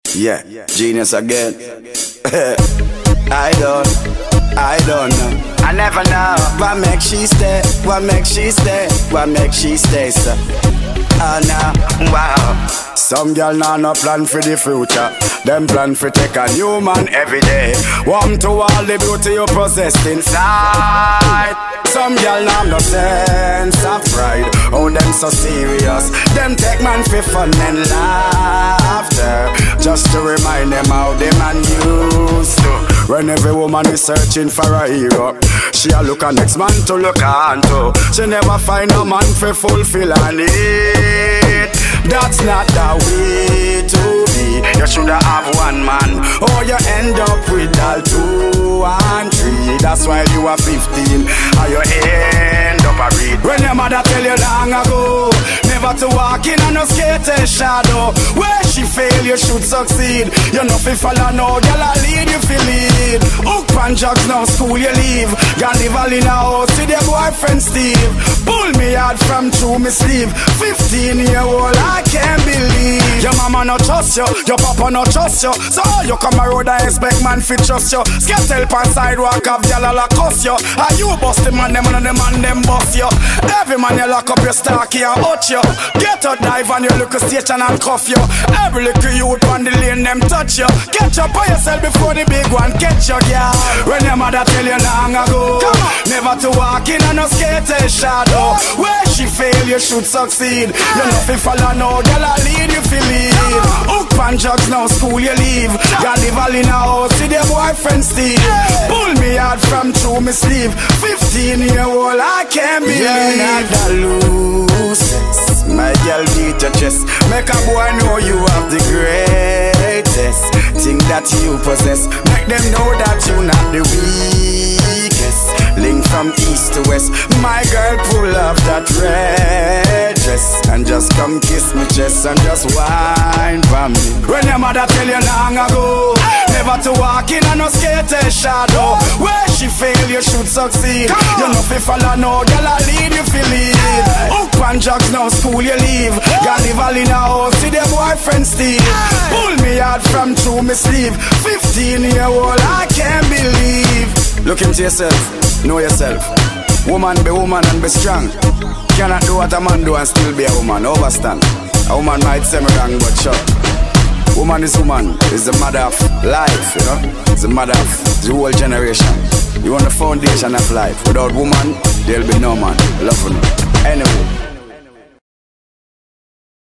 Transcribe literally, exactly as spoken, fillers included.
Yeah, genius again. I don't, I don't know. I never know. What makes she stay? What makes she stay? What makes she stay, sir? Oh no, wow. Some girl nah no plan for the future. Them plan for take a new man every day. Warm to all the beauty you possess inside. Some girl nah no sense of pride. Oh, them so serious. Them take man for fun and laughter, just to remind them how the man used to. When every woman is searching for a hero, she a look a next man to look on to. She never find a man for fulfill her need. That's not the way to be. You shoulda have one man, or you end up with all two and three. That's why you are fifteen, or you end up a read. When your mother tell you long ago never to walk in on no skater shadow, where she fail you should succeed. You know fi follow no girl a lead you fi lead. Hook pan jugs now school you leave. Gone live all in a house with your boyfriend Steve. Pull me out from through me sleeve. Fifteen year old I can't believe. Your mama no trust you, your papa no trust you. So you come a road I expect man fi trust you. Skate help on sidewalk of y'all all a cuss you. And you bust the man them and the man them bust you. Every man you lock up your stocky and out you. Get out dive on your local station and cuff you. Every little youth on the lane them touch you. Catch up on yourself before the big one catch you, girl. When your mother tell you long ago never to walk in on no skater shadow, where she fail you should succeed. You know fi follow no girl a lead you fi lead. Hook pan jugs now school you leave. You live all in a house with your boyfriend Steve. Pull me out from through me sleeve. Fifteen year old I can't believe. You're not the loosest. My girl beat your chest. Make a boy know you have the greatest thing that you possess. Make them know that you're not the weakest link from east to west. My girl pull off that red dress and just come kiss me chest and just whine for me. When your mother tell you long ago never to walk in on no skater shadow, where she fail you should succeed. You know fi follow no girl a lead you fi lead. Hook pan jugs now school you leave. Gone live all in a house with your boyfriend Steve. Pull me out from through me sleeve. Fifteen year old I can't believe. Look into yourself, know yourself. Woman be woman and be strong. Cannot do what a man do and still be a woman. Overstand. A woman might say me wrong but sure. Woman is woman, is the mother of life, you know. It's the mother of the whole generation. You want the foundation of life. Without woman, there'll be no man. Love you. Anyway.